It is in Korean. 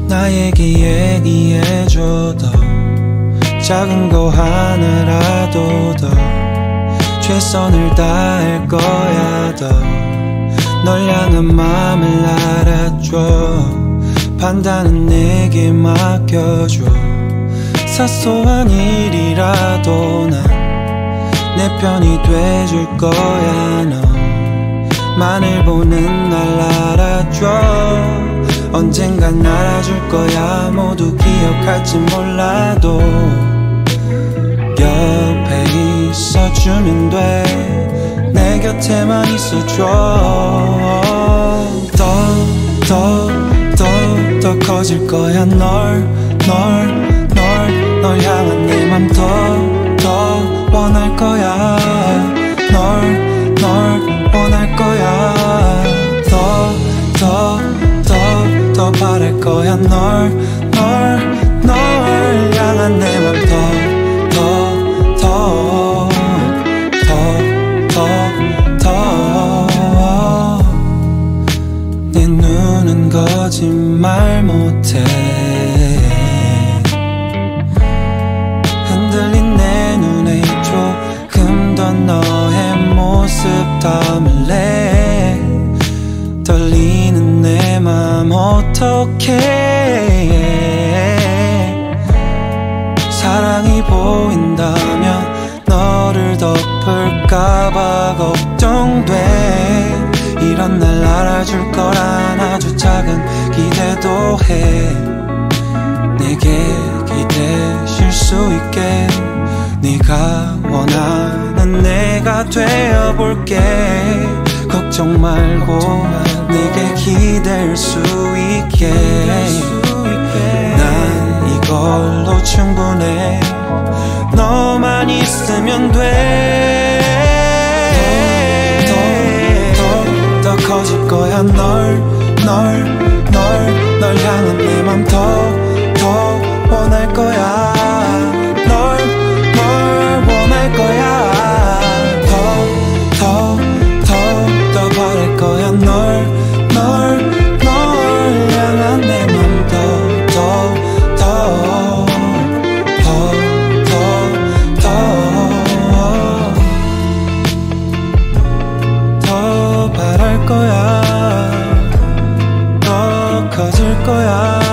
나에게 얘기해줘. 더 작은 거 하나라도 더 최선을 다할 거야. 더 널 향한 마음을 알아줘. 판단은 내게 맡겨줘. 사소한 일이라도 난 내 편이 돼줄 거야. 너만을 보는 날 알아줘. 언젠간 알아줄 거야. 모두 기억할지 몰라도 옆에 있어주면 돼. 내 곁에만 있어줘. 더 커질 거야. 널 향한 내 맘 더 원할 거야. 널 원할 거야. 더 바랄 거야. 널 향한 내 맘 내 눈은 거짓말 못해. 흔들린 내 눈에 조금 더 너의 모습 담을래. 떨리는 내 맘 어떡해. 사랑이 보인다면 너를 덮을까봐 걱정돼. 이런 날 알아줄 거란 아주 작은 기대도 해. 내게 기대실 수 있게 네가 원하는 내가 되어볼게. 걱정 말고 내게 기댈 수 있게. 난 이걸로 충분해. 너만 있으면 돼. 더 커질 거야. 널 향한 내 맘 더 원할 거야. 널 원할 거야. 더 바랄 거야. 널 향한 내 맘 더 바랄 거야. 더 커질 거야.